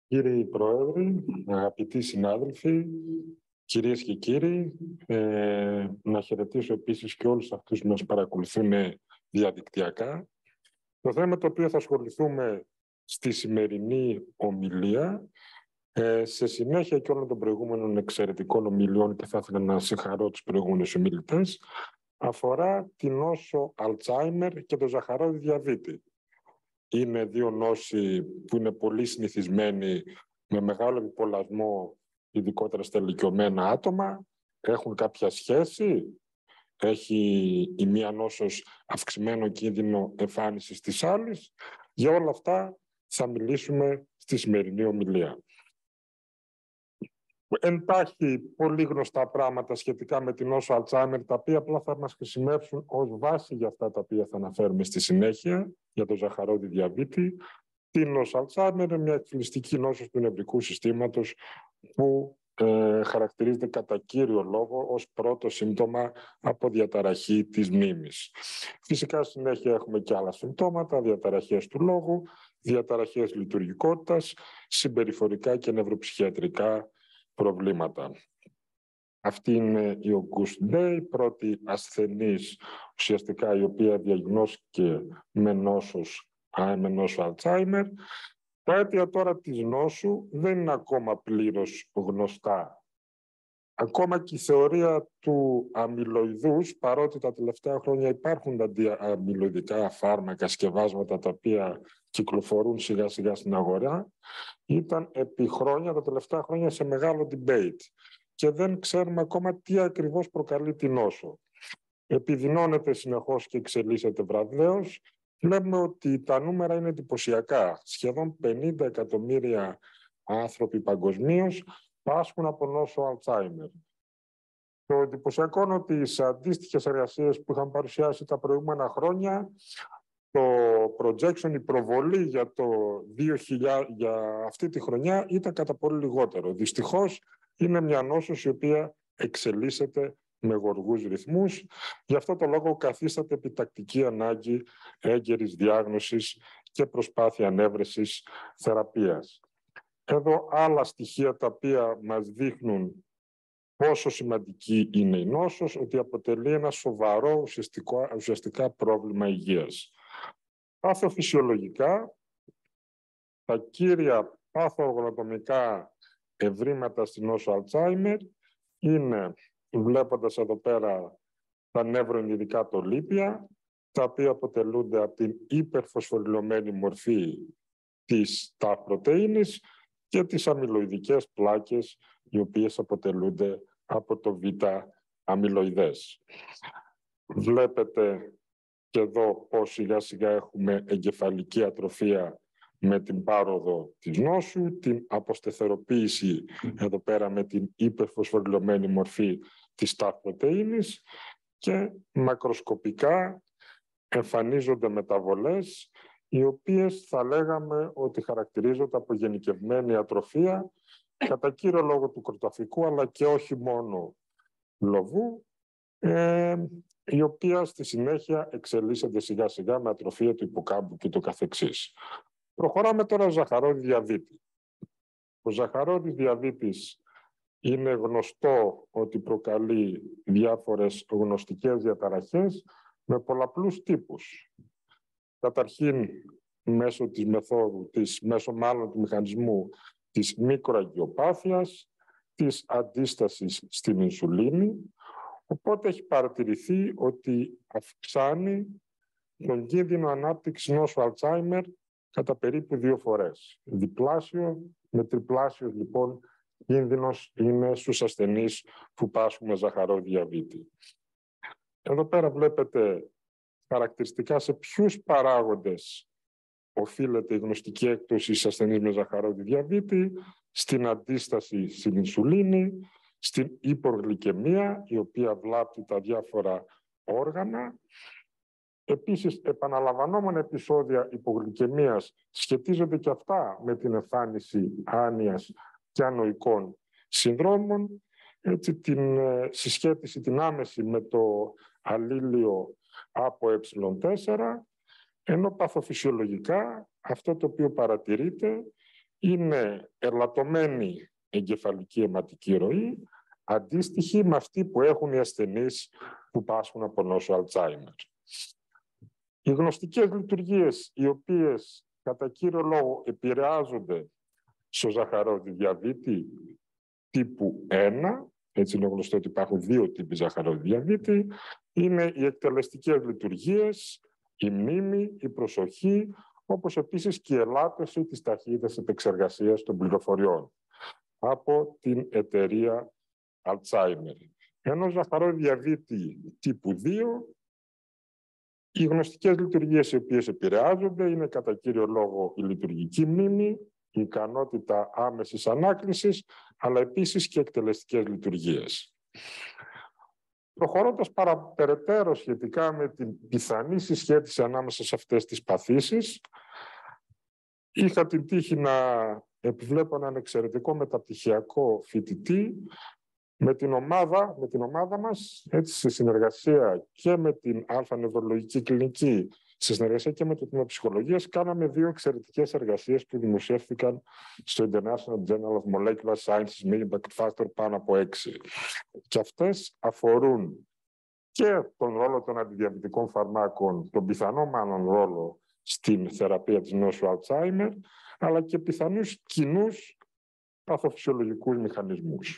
Κύριοι Πρόεδροι, αγαπητοί συνάδελφοι, κυρίες και κύριοι, να χαιρετήσω επίσης και όλους αυτούς που μας παρακολουθούν διαδικτυακά. Το θέμα το οποίο θα ασχοληθούμε στη σημερινή ομιλία, σε συνέχεια και όλων των προηγούμενων εξαιρετικών ομιλιών, και θα ήθελα να συγχαρώ τους προηγούμενους ομιλητές, αφορά την νόσο Αλτσάιμερ και το ζαχαρόδι διαβήτη. Είναι δύο νόσοι που είναι πολύ συνηθισμένοι, με μεγάλο επιπολασμό, ειδικότερα στα ηλικιωμένα άτομα. Έχουν κάποια σχέση? Έχει η μία νόσος αυξημένο κίνδυνο εμφάνισης της άλλης? Για όλα αυτά θα μιλήσουμε στη σημερινή ομιλία. Εντάχει πολύ γνωστά πράγματα σχετικά με την νόσο Αλτσάιμερ, τα οποία απλά θα μας χρησιμεύσουν ως βάση για αυτά τα οποία θα αναφέρουμε στη συνέχεια, για το ζαχαρόδι διαβήτη. Την νόσο Αλτσάιμερ είναι μια εκφυλιστική νόσος του νευρικού συστήματος που χαρακτηρίζεται κατά κύριο λόγο ως πρώτο σύμπτωμα από διαταραχή της μνήμης. Φυσικά συνέχεια έχουμε και άλλα συμπτώματα, διαταραχές του λόγου, διαταραχές λειτουργικότητας, συμπεριφορικά και νευροψυχιατρικά προβλήματα. Αυτή είναι η Auguste Day, πρώτη ασθενής ουσιαστικά η οποία διαγνώστηκε με νόσο Αλτσάιμερ. Τα αίτια τώρα της νόσου δεν είναι ακόμα πλήρως γνωστά. Ακόμα και η θεωρία του αμυλοειδούς, παρότι τα τελευταία χρόνια υπάρχουν αντιαμυλοειδικά φάρμακα, σκευάσματα τα οποία κυκλοφορούν σιγά σιγά στην αγορά, ήταν επί χρόνια, τα τελευταία χρόνια, σε μεγάλο debate και δεν ξέρουμε ακόμα τι ακριβώς προκαλεί την νόσο. Επιδεινώνεται συνεχώς και εξελίσσεται βραδέως. Βλέπουμε ότι τα νούμερα είναι εντυπωσιακά. Σχεδόν 50 εκατομμύρια άνθρωποι παγκοσμίως πάσχουν από νόσο Αλτσάιμερ. Το εντυπωσιακό είναι ότι σε αντίστοιχες εργασίες που είχαν παρουσιάσει τα προηγούμενα χρόνια, το projection, η προβολή για το 2000, για αυτή τη χρονιά, ήταν κατά πολύ λιγότερο. Δυστυχώς είναι μια νόσος η οποία εξελίσσεται με γοργούς ρυθμούς. Γι' αυτό το λόγο καθίσταται επιτακτική ανάγκη έγκαιρης διάγνωσης και προσπάθεια ανέβρεσης θεραπείας. Εδώ άλλα στοιχεία τα οποία μας δείχνουν πόσο σημαντική είναι η νόσος, ότι αποτελεί ένα σοβαρό ουσιαστικά πρόβλημα υγείας. Παθοφυσιολογικά, τα κύρια παθογονοτομικά ευρήματα στην νόσο Αλτσάιμερ είναι, βλέποντας εδώ πέρα, τα νευροενειδικά τολύπια, τα οποία αποτελούνται από την υπερφωσφορυλωμένη μορφή της ταφ πρωτεΐνης και τις αμυλοειδικές πλάκες, οι οποίες αποτελούνται από το β-αμυλοειδές. Βλέπετε και εδώ πώς σιγά σιγά έχουμε εγκεφαλική ατροφία με την πάροδο της νόσου, την αποστεθεροποίηση εδώ πέρα με την υπερφωσφορυλωμένη μορφή της ταφ πρωτεΐνης και μακροσκοπικά εμφανίζονται μεταβολές, οι οποίες θα λέγαμε ότι χαρακτηρίζονται από γενικευμένη ατροφία, κατά κύριο λόγο του κροταφικού, αλλά και όχι μόνο λοβού, η οποία στη συνέχεια εξελίσσεται σιγά σιγά με ατροφία του υποκάμπου και το καθεξής. Προχωράμε τώρα στο ζαχαρόδι διαβήτη. Ο ζαχαρόδις διαβήτης είναι γνωστό ότι προκαλεί διάφορες γνωστικές διαταραχές με πολλαπλούς τύπους. Καταρχήν, μέσω της μεθόδου, μέσω μάλλον του μηχανισμού της μικροαγγειοπάθειας, της αντίστασης στην ινσουλίνη, οπότε έχει παρατηρηθεί ότι αυξάνει τον κίνδυνο ανάπτυξης νόσου Αλτσάιμερ κατά περίπου 2 φορές. Διπλάσιο με τριπλάσιο λοιπόν κίνδυνος είναι στους ασθενείς που πάσχουν με ζαχαρόδι διαβήτη. Εδώ πέρα βλέπετε χαρακτηριστικά σε ποιους παράγοντες οφείλεται η γνωστική έκπτωση σε ασθενείς με ζαχαρόδι διαβήτη, στην αντίσταση στην ινσουλίνη, στην υπογλυκαιμία, η οποία βλάπτει τα διάφορα όργανα. Επίσης, επαναλαμβανόμενα επεισόδια υπογλυκαιμίας σχετίζονται και αυτά με την εμφάνιση άνοιας και ανοικών συνδρόμων. Έτσι, την συσχέτιση, την άμεση με το αλλήλιο από ε4, ενώ παθοφυσιολογικά αυτό το οποίο παρατηρείται είναι ότι αυξάνει τον κίνδυνο ανάπτυξης νόσου Αλτσάιμερ κατά περίπου 2 φορές. Διπλάσιο με τριπλάσιο λοιπόν κίνδυνος είναι στους ασθενείς που πάσχουν με ζαχαρόδι διαβήτη. Εδώ πέρα βλέπετε χαρακτηριστικά σε ποιους παράγοντες οφείλεται η γνωστική έκπτωση σε ασθενείς με ζαχαρόδι διαβήτη, στην αντίσταση στην ινσουλίνη, στην υπογλυκαιμία, η οποία βλάπτει τα διάφορα όργανα. Επίσης, επαναλαμβανόμενα επεισόδια υπογλυκαιμίας σχετίζονται και αυτά με την εμφάνιση άνοιας και ανοικών συνδρόμων. Έτσι, την συσχέτιση, την άμεση με το αλλήλιο από ε4, ενώ παθοφυσιολογικά αυτό το οποίο παρατηρείται είναι ελαττωμένη εγκεφαλική αιματική ροή, αντίστοιχη με αυτή που έχουν οι ασθενείς που πάσχουν από νόσο Αλτσάιμερ. Οι γνωστικές λειτουργίες, οι οποίες κατά κύριο λόγο επηρεάζονται στο ζαχαρόδι διαβήτη τύπου 1, έτσι είναι γνωστό ότι υπάρχουν 2 τύποι ζαχαρόδι διαβήτη, είναι οι εκτελεστικές λειτουργίες, η μνήμη, η προσοχή, όπως επίσης και η ελάττωση της ταχύτητας επεξεργασίας των πληροφοριών από την εταιρεία Alzheimer. Ενώ ζαχαρόδι διαβήτη τύπου 2, οι γνωστικές λειτουργίες οι οποίες επηρεάζονται είναι κατά κύριο λόγο η λειτουργική μνήμη, η ικανότητα άμεσης ανάκλησης, αλλά επίσης και εκτελεστικές λειτουργίες. Προχωρώντας παραπεραιτέρω σχετικά με την πιθανή συσχέτιση ανάμεσα σε αυτές τις παθήσεις, είχα την τύχη να επιβλέπω έναν εξαιρετικό μεταπτυχιακό φοιτητή με την ομάδα μας, έτσι, σε συνεργασία και με την αλφα-νευρολογική κλινική, σε συνεργασία και με το τμήμα ψυχολογίας, κάναμε 2 εξαιρετικές εργασίες που δημοσιεύτηκαν στο International Journal of Molecular Sciences με impact factor πάνω από 6. Και αυτές αφορούν και τον ρόλο των αντιδιαβητικών φαρμάκων, τον πιθανό μάλλον ρόλο στην θεραπεία της νόσου Alzheimer, αλλά και πιθανούς κοινούς παθοφυσιολογικούς μηχανισμούς.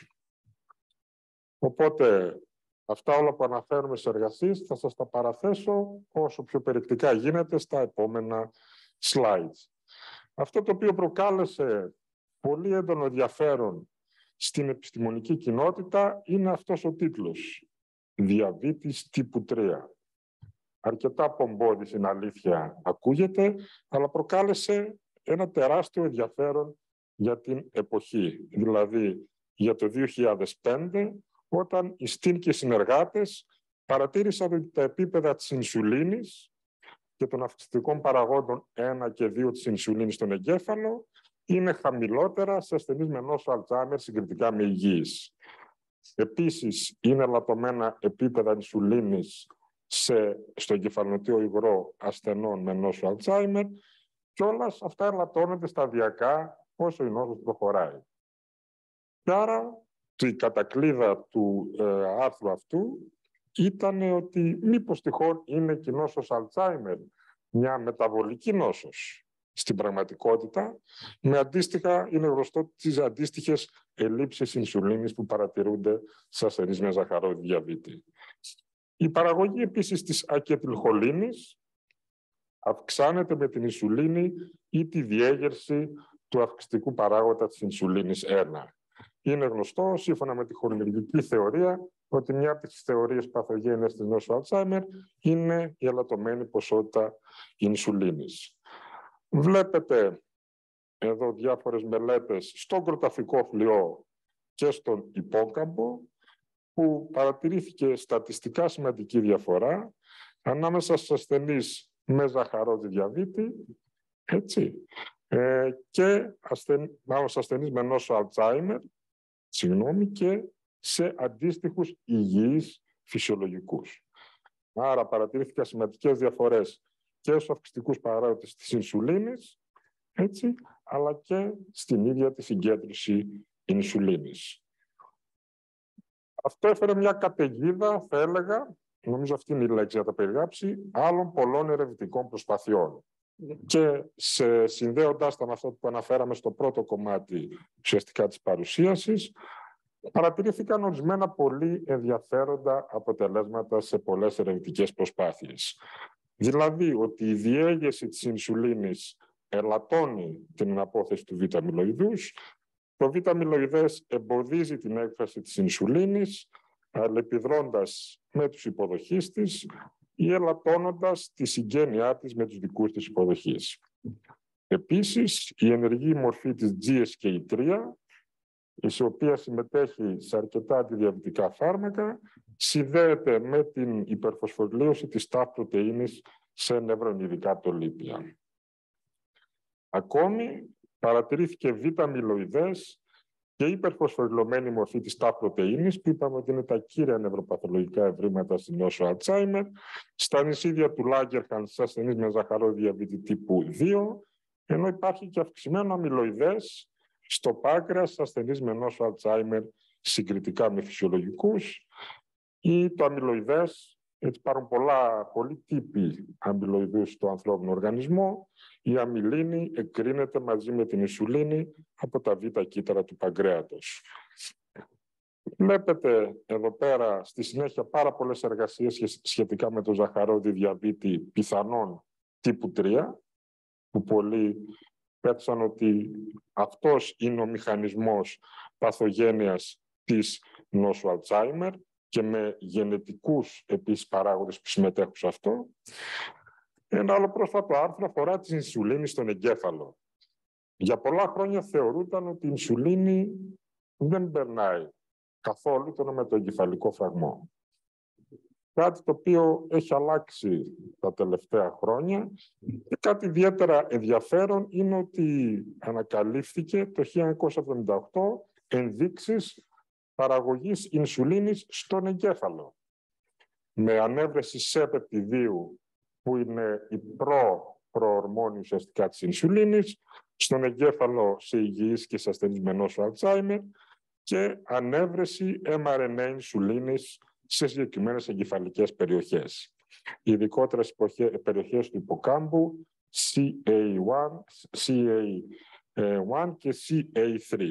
Οπότε, αυτά όλα που αναφέρουμε στις εργασίες θα σας τα παραθέσω όσο πιο περιεκτικά γίνεται στα επόμενα slides. Αυτό το οποίο προκάλεσε πολύ έντονο ενδιαφέρον στην επιστημονική κοινότητα είναι αυτός ο τίτλος, «Διαβήτης τύπου 3». Αρκετά πομπόδης, είναι αλήθεια, ακούγεται, αλλά προκάλεσε ένα τεράστιο ενδιαφέρον για την εποχή, δηλαδή για το 2005, όταν οι Στιν και οι συνεργάτες παρατήρησαν ότι τα επίπεδα της ινσουλίνης και των αυξητικών παραγόντων 1 και 2 της ινσουλίνης στον εγκέφαλο είναι χαμηλότερα σε ασθενείς με νόσο Αλτσάιμερ συγκριτικά με υγιείς. Επίσης, είναι ελαττωμένα επίπεδα ινσουλίνης στο εγκεφαλονοτίο υγρό ασθενών με νόσο Αλτσάιμερ και όλα αυτά ελαττώνονται σταδιακά όσο η νόσος προχωράει. Και άρα, η κατακλείδα του άρθρου αυτού ήταν ότι μήπως τυχόν είναι και η νόσος Αλτσάιμερ μια μεταβολική νόσος στην πραγματικότητα, με αντίστοιχα, είναι γνωστό τις αντίστοιχες ελλείψεις ινσουλίνης που παρατηρούνται σε ασθενείς με ζαχαρόδι διαβήτη. Η παραγωγή επίσης της ακετιλχολίνης αυξάνεται με την ινσουλίνη ή τη διέγερση του αυξητικού παράγοντα της ινσουλίνης 1. Είναι γνωστό, σύμφωνα με τη χολινεργική θεωρία, ότι μια από τις θεωρίες παθογένειας της νόσου Αλτσάιμερ είναι η ελαττωμένη ποσότητα ινσουλίνης. Βλέπετε εδώ διάφορες μελέτες στον κροταφικό φλοιό και στον υπόκαμπο, που παρατηρήθηκε στατιστικά σημαντική διαφορά ανάμεσα στους ασθενείς με ζαχαρόδι διαβήτη, έτσι, και ασθενείς με νόσο Αλτσάιμερ, και σε αντίστοιχους υγιείς φυσιολογικούς. Άρα παρατηρήθηκαν σημαντικές διαφορές και στους αυξητικούς παράγοντες της ινσουλίνης, έτσι, αλλά και στην ίδια τη συγκέντρωση ινσουλίνης. Αυτό έφερε μια καταιγίδα, θα έλεγα, νομίζω αυτή είναι η λέξη για τα περιγράψει, άλλων πολλών ερευνητικών προσπαθειών. Και συνδέοντας τα με αυτό που αναφέραμε στο πρώτο κομμάτι ουσιαστικά της παρουσίασης, παρατηρήθηκαν ορισμένα πολύ ενδιαφέροντα αποτελέσματα σε πολλές ερευνητικές προσπάθειες. Δηλαδή ότι η διέγερση της ινσουλίνης ελαττώνει την αναπόθεση του β-αμυλοειδούς, το β-αμυλοειδές εμποδίζει την έκφραση της ινσουλίνης, αλληλεπιδρώντας με τους υποδοχείς της ή ελαττώνοντας τη συγγένειά της με τους δικούς της υποδοχείς. Επίσης, η ενεργή μορφή της GSK3, η οποία συμμετέχει σε αρκετά αντιδιαβητικά φάρμακα, συνδέεται με την υπερφωσφορυλίωση της ταφ πρωτεΐνης σε νευρονειδικά τολίπια. Ακόμη, παρατηρήθηκε β-αμυλοειδές και υπερφωσφορυλωμένη μορφή της ταφ πρωτεΐνης, που είπαμε ότι είναι τα κύρια νευροπαθολογικά ευρήματα στην νόσο Αλτσάιμερ, στα νησίδια του Λάγκερχαντ, στις ασθενείς με ζαχαρόδι διαβήτη τύπου 2 ενώ υπάρχει και αυξημένο αμυλοειδές στο πάγκρεας ασθενείς με νόσο Αλτσάιμερ συγκριτικά με φυσιολογικούς, ή το αμυλοειδές, έτσι υπάρχουν πολλοί τύποι αμυλοειδούς στο ανθρώπινο οργανισμό. Η αμυλίνη εκρίνεται μαζί με την ινσουλίνη από τα β' κύτταρα του παγκρέατος. Βλέπετε εδώ πέρα στη συνέχεια πάρα πολλές εργασίες σχετικά με το ζαχαρόδι διαβήτη πιθανόν τύπου 3, που πολλοί πέτυσαν ότι αυτός είναι ο μηχανισμός παθογένειας της νόσου Αλτσάιμερ και με γενετικούς επίσης παράγοντες που συμμετέχουν σε αυτό. Ένα άλλο πρόσφατο άρθρο αφορά τη ινσουλίνη στον εγκέφαλο. Για πολλά χρόνια θεωρούταν ότι η ινσουλίνη δεν περνάει καθόλου με το εγκεφαλικό φραγμό. Κάτι το οποίο έχει αλλάξει τα τελευταία χρόνια και κάτι ιδιαίτερα ενδιαφέρον είναι ότι ανακαλύφθηκε το 1978 ενδείξεις παραγωγής ινσουλίνης στον εγκέφαλο με ανέβρεση σε πεπτιδίου που είναι η προορμόνη ουσιαστικά της ινσουλίνης στον εγκέφαλο σε υγιείς και σε ασθενείς με νόσο Αλτσάιμερ και ανέβρεση mRNA ινσουλίνης σε συγκεκριμένες εγκεφαλικές περιοχές. Ειδικότερα στις περιοχές του υποκάμπου CA1 και CA3.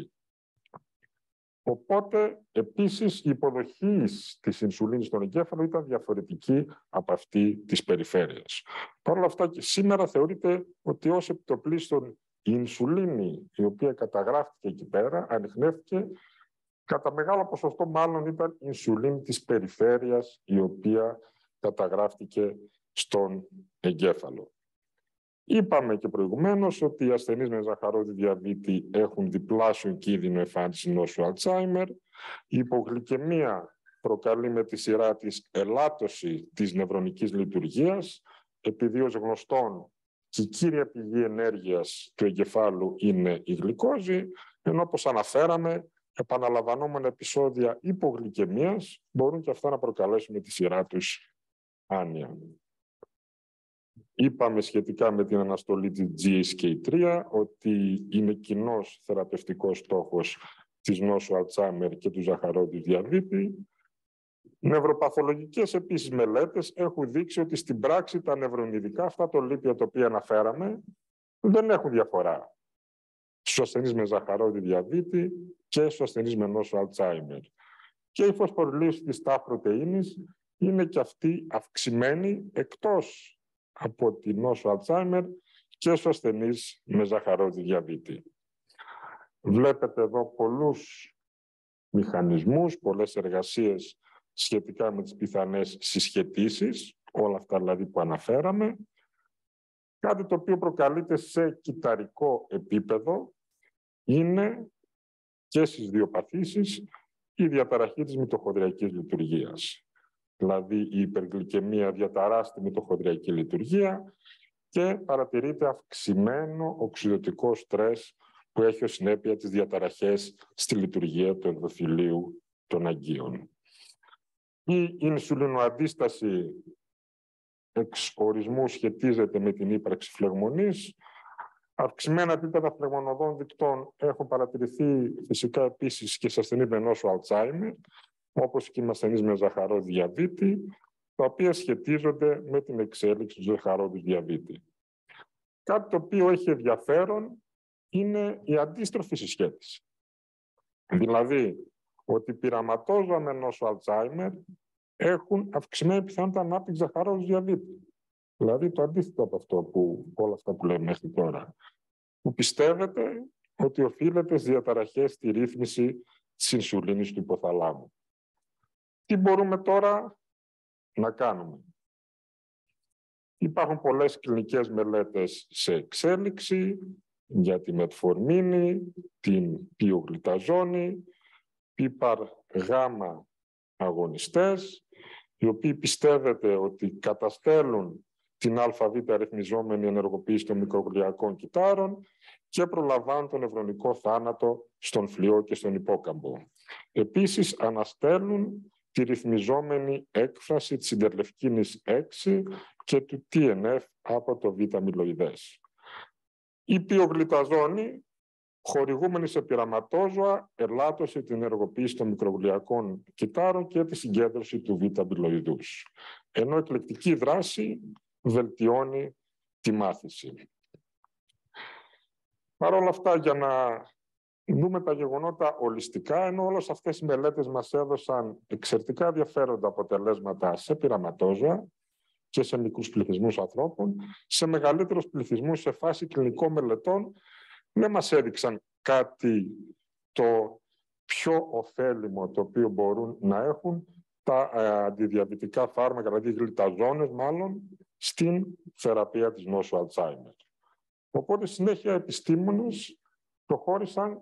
Οπότε, επίσης, η υποδοχή της ινσουλίνης στον εγκέφαλο ήταν διαφορετική από αυτή της περιφέρειας. Παρ' όλα αυτά, και σήμερα θεωρείται ότι ως επιτοπλίστων η ινσουλίνη, η οποία καταγράφηκε εκεί πέρα, ανιχνεύτηκε, κατά μεγάλο ποσοστό μάλλον ήταν η ινσουλίνη της περιφέρειας, η οποία καταγράφηκε στον εγκέφαλο. Είπαμε και προηγουμένως ότι οι ασθενείς με ζαχαρόδι διαβήτη έχουν διπλάσιο κίνδυνο εμφάνισης νόσου Αλτσάιμερ. Η υπογλυκαιμία προκαλεί με τη σειρά της ελάττωση της νευρονικής λειτουργίας, επειδή ως γνωστόν και η κύρια πηγή ενέργειας του εγκεφάλου είναι η γλυκόζη, ενώ όπως αναφέραμε, επαναλαμβανόμενα επεισόδια υπογλυκαιμίας μπορούν και αυτά να προκαλέσουν με τη σειρά τους άνοια. Είπαμε σχετικά με την αναστολή της GSK3 ότι είναι κοινός θεραπευτικός στόχος της νόσου Αλτσάιμερ και του ζαχαρόδι διαβήτη. Νευροπαθολογικές επίσης μελέτες έχουν δείξει ότι στην πράξη τα νευρονιδικά, αυτά τα λίπια τα οποία αναφέραμε, δεν έχουν διαφορά στους ασθενείς με ζαχαρόδι διαβήτη και στους ασθενείς με νόσο Αλτσάιμερ. Και η φωσφορυλίωση της ταφ πρωτεΐνης είναι και αυτή αυξημένη εκτός από τη νόσο Αλτσάιμερ και στους ασθενείς με ζαχαρόδι διαβήτη. Βλέπετε εδώ πολλούς μηχανισμούς, πολλές εργασίες σχετικά με τις πιθανές συσχετήσεις, όλα αυτά δηλαδή που αναφέραμε. Κάτι το οποίο προκαλείται σε κυταρικό επίπεδο είναι και στις δύο παθήσεις η διαταραχή της μυτοχονδριακής λειτουργίας. Δηλαδή η υπεργλυκαιμία διαταράσσει τη μυτοχονδριακή λειτουργία και παρατηρείται αυξημένο οξυδωτικό στρες που έχει ως συνέπεια τις διαταραχές στη λειτουργία του ενδοθηλίου των αγκίων. Η ινσουλινοαντίσταση εξ ορισμού σχετίζεται με την ύπαρξη φλεγμονής. Αυξημένα επίπεδα φλεγμονωδών δικτών έχουν παρατηρηθεί φυσικά επίσης και σε ασθενείς με νόσο Αλτσάιμερ, όπως και με ασθενείς με ζαχαρόδι διαβήτη, τα οποία σχετίζονται με την εξέλιξη του ζαχαρόδι διαβήτη. Κάτι το οποίο έχει ενδιαφέρον είναι η αντίστροφη συσχέτιση. Δηλαδή, ότι οι πειραματόζωα με νόσο Αλτσάιμερ έχουν αυξημένη πιθανότητα ανάπτυξη ζαχαρόδι διαβήτη. Δηλαδή, το αντίθετο από αυτό που όλα αυτά που λέμε μέχρι τώρα. Που πιστεύετε ότι οφείλεται στις διαταραχές στη ρύθμιση της ινσουλίνης του υποθαλάμου. Τι μπορούμε τώρα να κάνουμε? Υπάρχουν πολλές κλινικές μελέτες σε εξέλιξη για τη μετφορμίνη, την πιογλυταζόνη, PPAR-γ αγωνιστές, οι οποίοι πιστεύετε ότι καταστέλουν την ΑΒ αριθμιζόμενη ενεργοποίηση των μικρογλιακών κυττάρων και προλαμβάνουν τον νευρονικό θάνατο στον φλοιό και στον υπόκαμπο. Επίσης, αναστέλουν τη ρυθμιζόμενη έκφραση της συντερλευκίνης 6 και του TNF από το β' αμυλοειδές. Η πιογλυταζόνη, χορηγούμενη σε πειραματόζωα, ελάττωσε την ενεργοποίηση των μικρογλυακών κυττάρων και τη συγκέντρωση του β-αμυλοειδούς. Ενώ εκλεκτική δράση βελτιώνει τη μάθηση. Παρ' όλα αυτά, για να δούμε τα γεγονότα ολιστικά, ενώ όλες αυτές οι μελέτες μας έδωσαν εξαιρετικά ενδιαφέροντα αποτελέσματα σε πειραματόζωα και σε μικρούς πληθυσμούς ανθρώπων, σε μεγαλύτερους πληθυσμούς σε φάση κλινικών μελετών, δεν μας έδειξαν κάτι το πιο ωφέλιμο το οποίο μπορούν να έχουν τα αντιδιαβητικά φάρμακα, δηλαδή γλυταζόνες μάλλον, στην θεραπεία της νόσου Αλτσάιμερ. Οπότε συνέχεια επιστήμονες προχώρησαν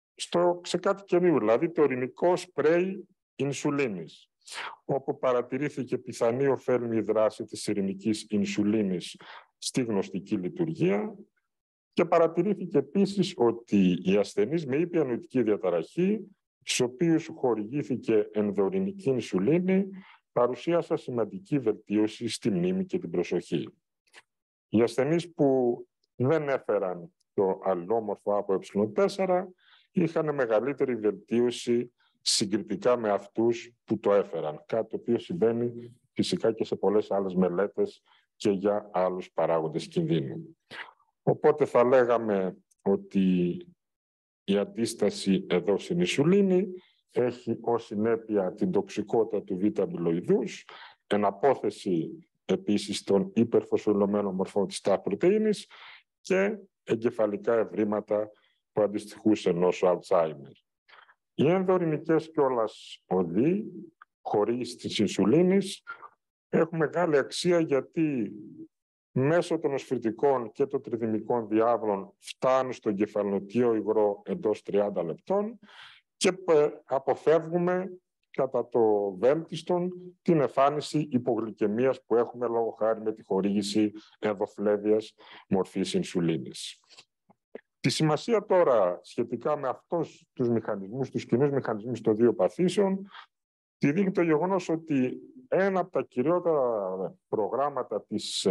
σε κάτι καινούριο, δηλαδή το ορεινικό σπρέι ινσουλίνης, όπου παρατηρήθηκε πιθανή ωφέλιμη δράση της ειρηνικής ινσουλίνης στη γνωστική λειτουργία και παρατηρήθηκε επίσης ότι οι ασθενείς με ήπια νοητική διαταραχή, στους οποίους χορηγήθηκε ενδοορεινική ινσουλίνη, παρουσίασαν σημαντική βελτίωση στη μνήμη και την προσοχή. Οι ασθενείς που δεν έφεραν το αλληλόμορφο από ε4 είχαν μεγαλύτερη βελτίωση συγκριτικά με αυτούς που το έφεραν, κάτι το οποίο συμβαίνει φυσικά και σε πολλές άλλες μελέτες και για άλλους παράγοντες κινδύνου. Οπότε θα λέγαμε ότι η αντίσταση εδώ στην ινσουλίνη έχει ως συνέπεια την τοξικότητα του β-αμυλοειδούς, εναπόθεση επίσης των υπερφωσφορυλωμένων μορφών της ταφ πρωτεΐνης και εγκεφαλικά ευρήματα που αντιστοιχούν σε νόσο Αλτσάιμερ. Οι ενδορεινικές κιόλας οδοί χωρίς της ινσουλίνης έχουν μεγάλη αξία, γιατί μέσω των οσφυρτικών και των τριδημικών διάβλων φτάνουν στο εγκεφαλωτικό υγρό εντός 30 λεπτών και αποφεύγουμε κατά το βέλτιστον την εμφάνιση υπογλυκαιμίας που έχουμε λόγω χάρη με τη χορήγηση ενδοφλέβειας μορφής ινσουλίνης. Τη σημασία τώρα σχετικά με αυτούς τους μηχανισμούς, τους κοινούς μηχανισμούς των δύο παθήσεων, τη δείχνει το γεγονός ότι ένα από τα κυριότερα προγράμματα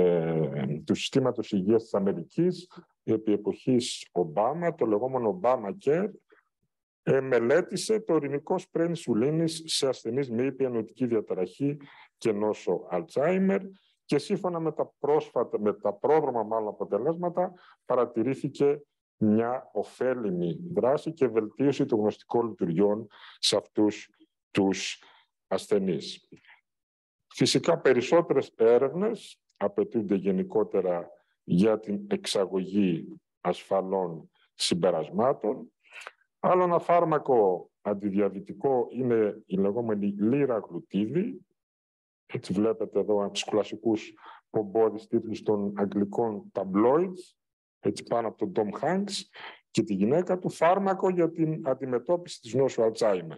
του συστήματος υγείας της Αμερικής επί εποχής Ομπάμα, το λεγόμενο Obamacare, μελέτησε το ορεινικό σπρέι ινσουλίνης σε ασθενείς με ήπια νοητική διαταραχή και νόσο Αλτσάιμερ και σύμφωνα με τα πρόδρομα μάλλον αποτελέσματα παρατηρήθηκε μια ωφέλιμη δράση και βελτίωση των γνωστικών λειτουργιών σε αυτούς τους ασθενείς. Φυσικά περισσότερες έρευνες απαιτούνται γενικότερα για την εξαγωγή ασφαλών συμπερασμάτων. Άλλο ένα φάρμακο αντιδιαβητικό είναι η λεγόμενη λιραγλουτίδη. Έτσι βλέπετε εδώ από τους κλασικούς πομπόδεις τίτλους των αγγλικών tabloids, έτσι πάνω από τον Tom Hanks και τη γυναίκα του, φάρμακο για την αντιμετώπιση της νόσου Αλτσάιμερ.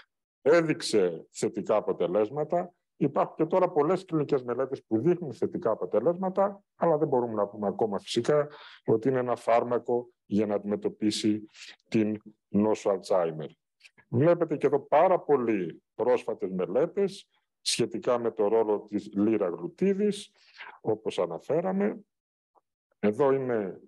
Έδειξε θετικά αποτελέσματα. Υπάρχουν και τώρα πολλές κλινικές μελέτες που δείχνουν θετικά αποτελέσματα, αλλά δεν μπορούμε να πούμε ακόμα φυσικά ότι είναι ένα φάρμακο για να αντιμετωπίσει την νόσο Αλτσάιμερ. Βλέπετε και εδώ πάρα πολλοί πρόσφατες μελέτες σχετικά με το ρόλο της λιραγλουτίδης, όπως αναφέραμε. Εδώ είναι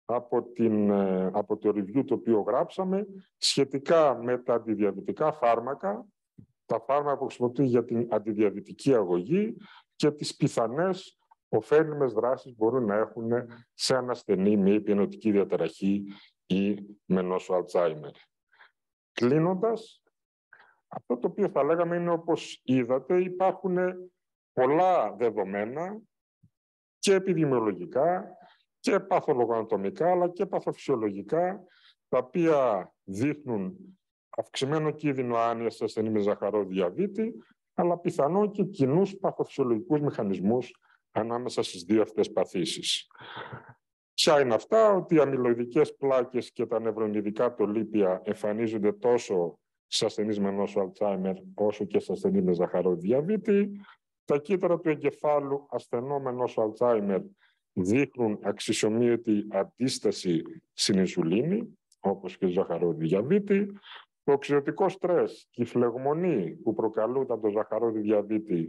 από το review το οποίο γράψαμε σχετικά με τα αντιδιαβητικά φάρμακα, τα φάρμακα που χρησιμοποιούνται για την αντιδιαβητική αγωγή και τις πιθανές ωφέλιμες δράσεις μπορούν να έχουν σε ένα ασθενή με ήπια νοητική διαταραχή ή με νόσο Αλτσάιμερ. Κλείνοντας, αυτό το οποίο θα λέγαμε είναι, όπως είδατε, υπάρχουν πολλά δεδομένα και επιδημιολογικά και παθολογοανατομικά αλλά και παθοφυσιολογικά, τα οποία δείχνουν αυξημένο κίνδυνο άνοιας σε ασθενή με ζαχαρόδι διαβήτη, αλλά πιθανόν και κοινούς παθοφυσιολογικούς μηχανισμούς ανάμεσα στις δύο αυτές παθήσεις. Ποια είναι αυτά? Ότι οι αμυλοειδικές πλάκες και τα νευροειδικά τολίπια εμφανίζονται τόσο σε ασθενείς με νόσο Αλτσάιμερ όσο και σε ασθενείς με ζαχαρόδι διαβήτη. Τα κύτταρα του εγκεφάλου ασθενών με νόσο Αλτσάιμερ δείχνουν αξισομοίωτη αντίσταση στην ινσουλίνη, όπως και ζαχαρόδι διαβήτη. Το οξυδοτικό στρες και η φλεγμονή που προκαλούνται από το ζαχαρόδι διαβήτη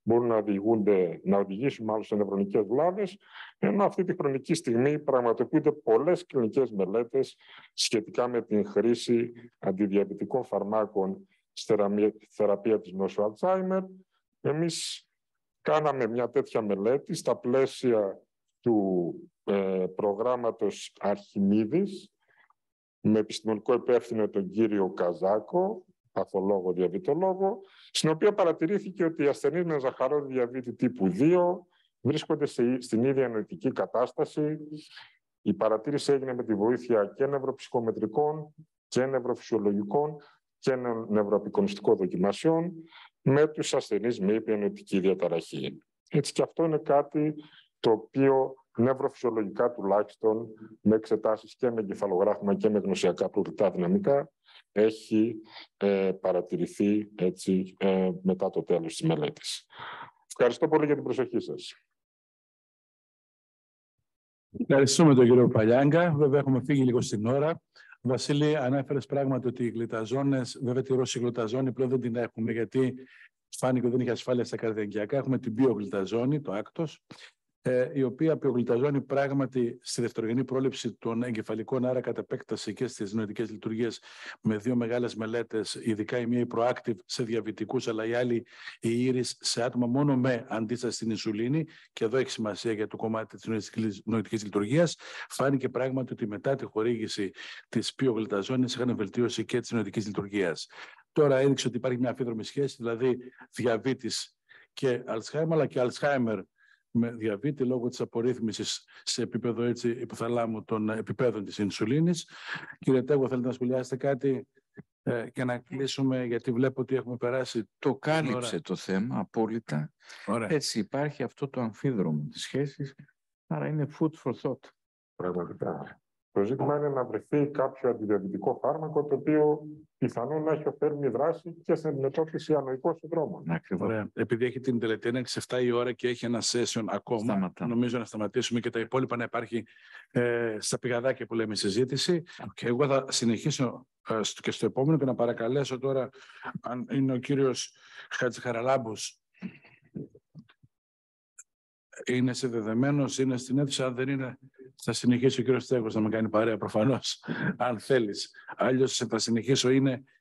μπορούν να οδηγήσουν μάλλον σε νευρονικές βλάβες, ενώ αυτή τη χρονική στιγμή πραγματοποιούνται πολλές κλινικές μελέτες σχετικά με την χρήση αντιδιαβητικών φαρμάκων στη θεραπεία της νόσου Αλτσάιμερ. Εμείς κάναμε μια τέτοια μελέτη στα πλαίσια του προγράμματος Αρχιμίδης, με επιστημονικό υπεύθυνο τον κύριο Καζάκο, παθολόγο, διαβητολόγο, στην οποία παρατηρήθηκε ότι οι ασθενείς με ζαχαρόδι διαβήτη τύπου 2 βρίσκονται στην ίδια νοητική κατάσταση. Η παρατήρηση έγινε με τη βοήθεια και νευροψυχομετρικών και νευροφυσιολογικών και νευροαπεικονιστικών δοκιμασιών με τους ασθενείς με ήπια νοητική διαταραχή. Έτσι και αυτό είναι κάτι το οποίο νευροφυσιολογικά τουλάχιστον, με εξετάσεις και με εγκεφαλογράφημα και με γνωσιακά προκλητά δυναμικά, έχει παρατηρηθεί έτσι μετά το τέλος της μελέτης. Ευχαριστώ πολύ για την προσοχή σας. Ευχαριστούμε τον κύριο Παλιάγκα. Βέβαια, έχουμε φύγει λίγο στην ώρα. Βασίλη, ανέφερες πράγματι ότι οι γλυταζόνες, βέβαια τη ρωσιγλουταζόνη πλέον δεν την έχουμε, γιατί φάνηκε ότι δεν είχε ασφάλεια στα καρδιαγγειακά. Έχουμε την πιογλυταζόνη, το άκτος, η οποία πιογλυταζόνη πράγματι στη δευτερογενή πρόληψη των εγκεφαλικών, άρα κατ' επέκταση και στις νοητικές λειτουργίες, με 2 μεγάλες μελέτες, ειδικά η μία η Proactive σε διαβητικούς, αλλά η άλλη η Iris σε άτομα μόνο με αντίσταση στην ινσουλίνη, και εδώ έχει σημασία για το κομμάτι της νοητικής λειτουργίας. Φάνηκε πράγματι ότι μετά τη χορήγηση της πιογλυταζόνης είχαν βελτίωση και της νοητικής λειτουργίας. Τώρα έδειξε ότι υπάρχει μια αμφίδρομη σχέση, δηλαδή διαβήτης και Αλτσχάιμερ, αλλά και Αλτσχάιμερ με διαβήτη λόγω της απορρίθμισης σε επίπεδο υποθαλάμου των επιπέδων της ινσουλίνης. Κύριε Τέγο, θέλετε να σχολιάσετε κάτι και να κλείσουμε, γιατί βλέπω ότι έχουμε περάσει. Το κάλυψε το θέμα απόλυτα. Ωραία. Έτσι υπάρχει αυτό το αμφίδρομο της σχέσης, άρα είναι food for thought. Πραγματικά. Το ζήτημα είναι να βρεθεί κάποιο αντιδιαβητικό φάρμακο, το οποίο πιθανόν να έχει ωφέλιμη δράση και στην αντιμετώπιση ανοικών συνδρόμων. Ωραία. Επειδή έχει την τελετή έναρξη 7 η ώρα και έχει ένα session ακόμα, νομίζω να σταματήσουμε και τα υπόλοιπα να υπάρχει στα πηγαδάκια που λέμε συζήτηση. Εγώ θα συνεχίσω και στο επόμενο και να παρακαλέσω τώρα, αν είναι ο κύριος Χατζηχαραλάμπους, είναι συνδεδεμένος, είναι στην αίθουσα. Αν δεν είναι, θα συνεχίσει ο κύριος Τέγος να με κάνει παρέα, προφανώς, αν θέλεις. Αλλιώς θα συνεχίσω, είναι